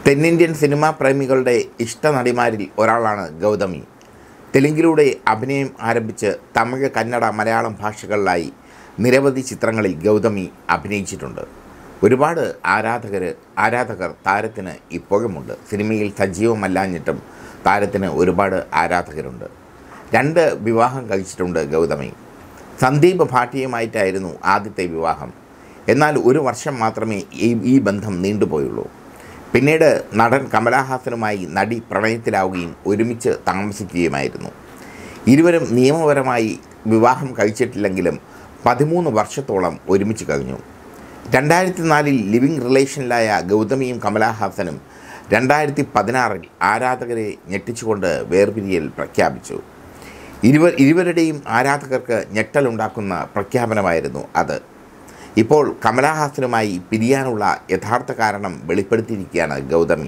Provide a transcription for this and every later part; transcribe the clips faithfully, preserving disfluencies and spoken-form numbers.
തെന്നിന്ത്യൻ സിനിമാ പ്രേമികളുടെ ഇഷ്ടനടിമാരിൽ ഒരാളാണ് ഗൗതമി. തെലുങ്കിലൂടെ അഭിനയം ആരംഭിച്ച് തമിഴ്, കന്നഡ, മലയാളം ഭാഷകളിലായി നിരവധി ചിത്രങ്ങളിൽ ഗൗതമി അഭിനയിച്ചിട്ടുണ്ട്. ഒരുപാട് ആരാധകർ ആരാധകർ താരത്തിന് ഇപ്പോഴുമുണ്ട്. സിനിമയിൽ സജീവമല്ലാഞ്ഞിട്ടും താരത്തിന് ഒരുപാട് ആരാധകരുണ്ട്. രണ്ട് വിവാഹം കഴിച്ചിട്ടുണ്ട് ഗൗതമി. സന്ദീപ് ഭാട്ടിയുമായിട്ടായിരുന്നു ആദ്യത്തെ വിവാഹം. എന്നാൽ ഒരു വർഷം മാത്രമേ ഈ ഈ ബന്ധം നീണ്ടുപോയുള്ളൂ. പിന്നീട് നടൻ കമൽഹാസനുമായി നടി പ്രണയത്തിലാവുകയും ഒരുമിച്ച് താമസിക്കുകയുമായിരുന്നു. ഇരുവരും നിയമപരമായി വിവാഹം കഴിച്ചിട്ടില്ലെങ്കിലും പതിമൂന്ന് വർഷത്തോളം ഒരുമിച്ച് കഴിഞ്ഞു. രണ്ടായിരത്തി നാലിൽ ലിവിങ് റിലേഷനിലായ ഗൗതമിയും കമൽഹാസനും രണ്ടായിരത്തി പതിനാറിൽ ആരാധകരെ ഞെട്ടിച്ചുകൊണ്ട് വേർപിരിയൽ പ്രഖ്യാപിച്ചു. ഇരുവർ ഇരുവരുടെയും ആരാധകർക്ക് ഞെട്ടലുണ്ടാക്കുന്ന പ്രഖ്യാപനമായിരുന്നു അത്. ഇപ്പോൾ കമൽഹാസനുമായി പിരിയാനുള്ള യഥാർത്ഥ കാരണം വെളിപ്പെടുത്തിയിരിക്കുകയാണ് ഗൗതമി.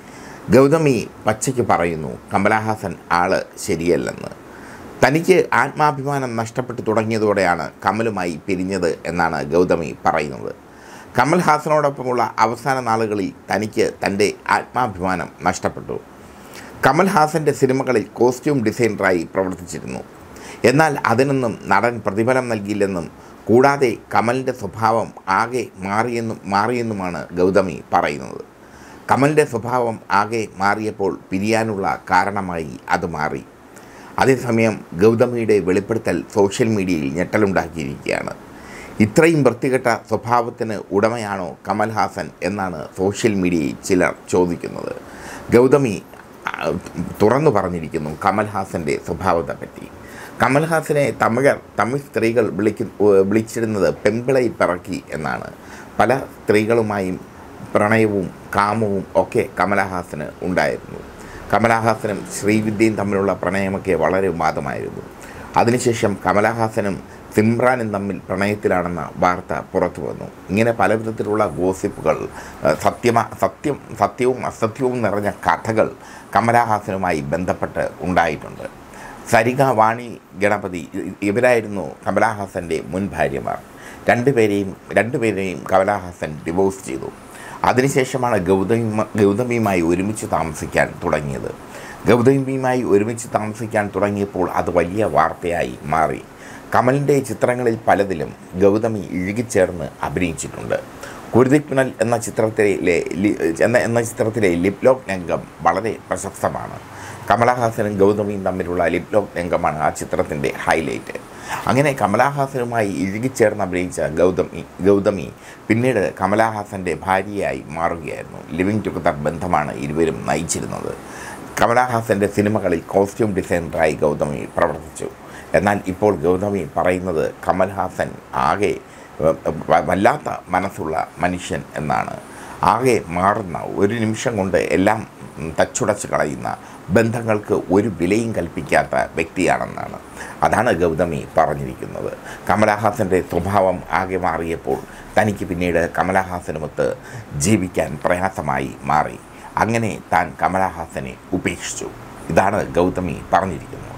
ഗൗതമി പച്ചയ്ക്ക് പറയുന്നു, കമൽഹാസൻ ആള് ശരിയല്ലെന്ന്. തനിക്ക് ആത്മാഭിമാനം നഷ്ടപ്പെട്ടു തുടങ്ങിയതോടെയാണ് കമലുമായി പിരിഞ്ഞത് എന്നാണ് ഗൗതമി പറയുന്നത്. കമൽഹാസനോടൊപ്പമുള്ള അവസാന നാളുകളിൽ തനിക്ക് തൻ്റെ ആത്മാഭിമാനം നഷ്ടപ്പെട്ടു. കമൽഹാസൻ്റെ സിനിമകളിൽ കോസ്റ്റ്യൂം ഡിസൈനറായി പ്രവർത്തിച്ചിരുന്നു. എന്നാൽ അതിനൊന്നും നടൻ പ്രതിഫലം നൽകിയില്ലെന്നും കൂടാതെ കമലിൻ്റെ സ്വഭാവം ആകെ മാറിയെന്നും മാറിയെന്നുമാണ് ഗൗതമി പറയുന്നത്. കമലിൻ്റെ സ്വഭാവം ആകെ മാറിയപ്പോൾ പിരിയാനുള്ള കാരണമായി അത് മാറി. അതേസമയം ഗൗതമിയുടെ വെളിപ്പെടുത്തൽ സോഷ്യൽ മീഡിയയിൽ ഞെട്ടലുണ്ടാക്കിയിരിക്കുകയാണ്. ഇത്രയും വൃത്തികെട്ട സ്വഭാവത്തിന് ഉടമയാണോ കമൽഹാസൻ എന്നാണ് സോഷ്യൽ മീഡിയയിൽ ചിലർ ചോദിക്കുന്നത്. ഗൗതമി തുറന്നു പറഞ്ഞിരിക്കുന്നു കമൽഹാസൻ്റെ സ്വഭാവത്തെപ്പറ്റി. കമൽഹാസനെ തമിഴർ തമിഴ് സ്ത്രീകൾ വിളിക്കു വിളിച്ചിരുന്നത് പെമ്പിളൈ പിറക്കി എന്നാണ്. പല സ്ത്രീകളുമായും പ്രണയവും കാമവും ഒക്കെ കമൽഹാസന് ഉണ്ടായിരുന്നു. കമൽഹാസനും ശ്രീവിദ്യയും തമ്മിലുള്ള പ്രണയമൊക്കെ വളരെ വിവാദമായിരുന്നു. അതിനുശേഷം കമൽഹാസനും സിമ്രാനും തമ്മിൽ പ്രണയത്തിലാണെന്ന വാർത്ത പുറത്തു വന്നു. ഇങ്ങനെ പല വിധത്തിലുള്ള ഗോസിപ്പുകൾ, സത്യമ സത്യം സത്യവും അസത്യവും നിറഞ്ഞ കഥകൾ കമൽഹാസനുമായി ബന്ധപ്പെട്ട് ഉണ്ടായിട്ടുണ്ട്. സരിക, വാണി, ഗണപതി ഇവരായിരുന്നു കമൽഹാസൻ്റെ മുൻ ഭാര്യമാർ. രണ്ടുപേരെയും രണ്ടുപേരെയും കമൽഹാസൻ ഡിവോഴ്സ് ചെയ്തു. അതിനുശേഷമാണ് ഗൗതമി ഗൗതമിയുമായി ഒരുമിച്ച് താമസിക്കാൻ തുടങ്ങിയത്. ഗൗതമിയുമായി ഒരുമിച്ച് താമസിക്കാൻ തുടങ്ങിയപ്പോൾ അത് വലിയ വാർത്തയായി മാറി. കമലിൻ്റെ ചിത്രങ്ങളിൽ പലതിലും ഗൗതമി ഇഴുകിച്ചേർന്ന് അഭിനയിച്ചിട്ടുണ്ട്. കുരുതിപ്പുനൽ എന്ന ചിത്രത്തിലെ എന്ന എന്ന ചിത്രത്തിലെ ലിപ് ലോക്ക് രംഗം വളരെ പ്രശസ്തമാണ്. കമൽഹാസനും ഗൗതമിയും തമ്മിലുള്ള ലിപ് ലോക്ക് രംഗമാണ് ആ ചിത്രത്തിൻ്റെ ഹൈലൈറ്റ്. അങ്ങനെ കമൽഹാസനുമായി ഇഴുകിച്ചേർന്ന് അഭിനയിച്ച ഗൗതമി ഗൗതമി പിന്നീട് കമൽഹാസൻ്റെ ഭാര്യയായി മാറുകയായിരുന്നു. ലിവിങ് ടുഗദർ ബന്ധമാണ് ഇരുവരും നയിച്ചിരുന്നത്. കമൽഹാസൻ്റെ സിനിമകളിൽ കോസ്റ്റ്യൂം ഡിസൈനറായി ഗൗതമി പ്രവർത്തിച്ചു. എന്നാൽ ഇപ്പോൾ ഗൗതമി പറയുന്നത് കമൽഹാസൻ ആകെ വല്ലാത്ത മനസ്സുള്ള മനുഷ്യൻ എന്നാണ്. ആകെ മാറുന്ന, ഒരു നിമിഷം കൊണ്ട് എല്ലാം തച്ചുടച്ച് കളയുന്ന, ബന്ധങ്ങൾക്ക് ഒരു വിലയും കൽപ്പിക്കാത്ത വ്യക്തിയാണെന്നാണ്. അതാണ് ഗൗതമി പറഞ്ഞിരിക്കുന്നത്. കമൽഹാസൻ്റെ സ്വഭാവം ആകെ മാറിയപ്പോൾ തനിക്ക് പിന്നീട് കമൽഹാസനുമൊത്ത് ജീവിക്കാൻ പ്രയാസമായി മാറി. അങ്ങനെ താൻ കമൽഹാസനെ ഉപേക്ഷിച്ചു. ഇതാണ് ഗൗതമി പറഞ്ഞിരിക്കുന്നത്.